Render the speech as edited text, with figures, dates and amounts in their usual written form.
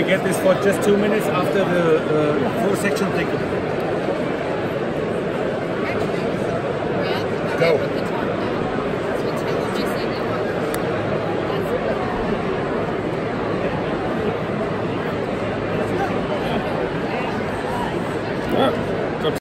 we get this for just 2 minutes after the full section ticket.